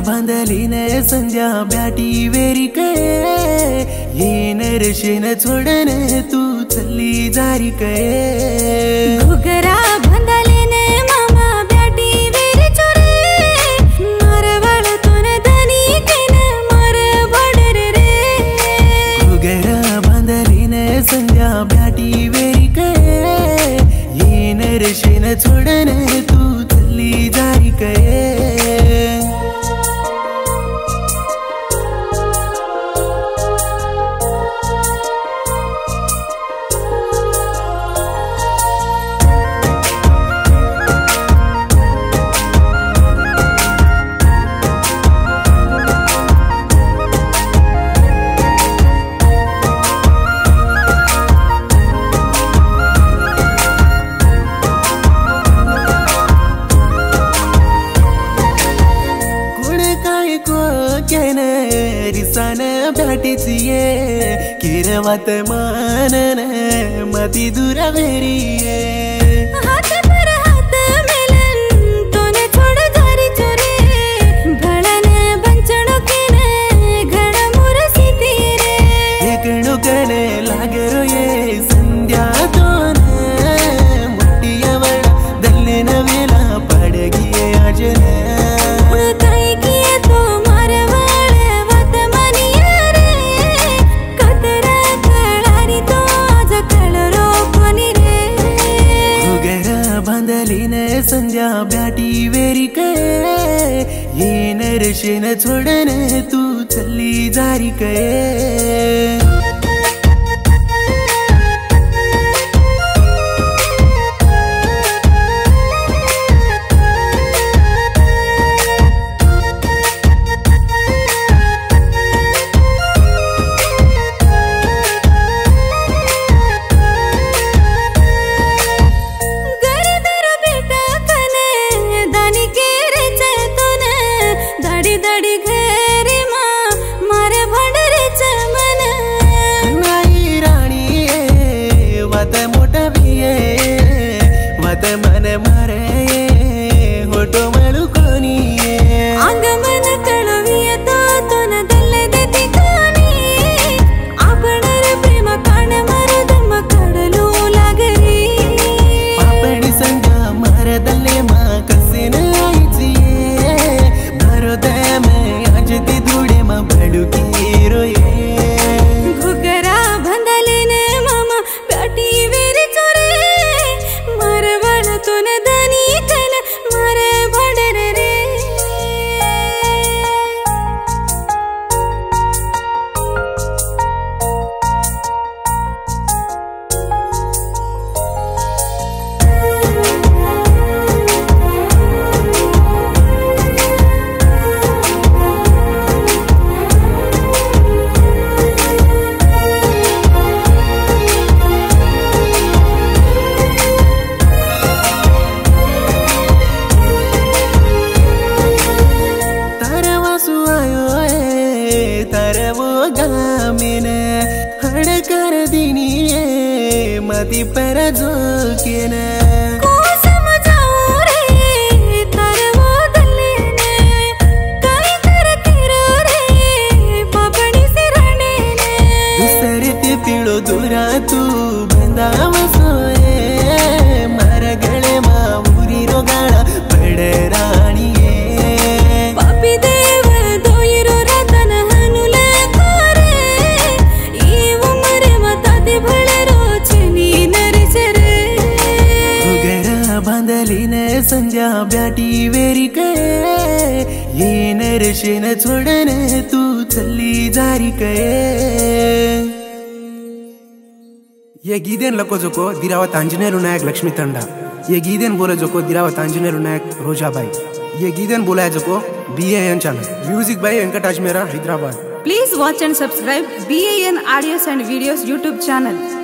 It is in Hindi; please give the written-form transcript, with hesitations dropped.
बांधलीने संध्या ब्याटी वेरी कये ये नरशेन छोडने तू चली जारी कये घुगरा बांधलीने मामा ब्याटी वेरी चोरे मारवाळ तोन धनी केन मार बडर रे घुगरा बांधलीने संध्या ब्याटी वेरी कये ये नरशेन छोडने तू चली जारी कये रिसान ब्याटीचिये किरवत मानन मती दूर वेरिये हाथ पर हाथ मिलन तोने छोड़ जारी चोरे भळन बंचणो केने घण मुरसी तीरे एकणो कने लागरो ये संध्या तोन मुट्टियवळ दल्लेन वेला पडगिये आजने संध्या ब्याटी वेरी कये ये नरशेन छोडने तू चली जारी कये मन मारे होटो मळु कोनी अंग मन कळविये तो तोन दल्ले देती कोनी आपणर प्रेम काण मारो दम कडलो लागरी आपणी संगा मार दल्ले मा कसिन आईचिये मारो दम आजती धुडे मा बडुकी रोये घुगरा बांधलीने मामा ब्याटी वेरी चोरे मारवाळ तोन धनी केन मार बडर रे गामिन हड़ कर दिनिये मती पर जोकिन को समझाऊं रे तारे वो दल्लेने काई करती रो रे बाबणी से रहने ने दुसरते पिळो दूरा तू बंदाव सोये मार गळे मा उरी रो गाळा पड राणीये पापी देव दोयरो रतन हनुले कोरे ई उमरे मता दे भळरो छनी नरचरे घुगरा बांधलीने संध्या ब्याटी वेरी कये ये नरशेन छोडने तू चली जारी कये ये गीदेन लको जोको दिरावत आंजनेय नायक लक्ष्मी तंडा ये गीदेन बोले जोको दिरावत आंजनेय नायक रोजाबाई ये गीदेन बोला जोको BAN चैनल म्यूजिक बाय वेंकटाज मेरा Hyderabad Please watch and subscribe BAN Audios and Videos YouTube channel.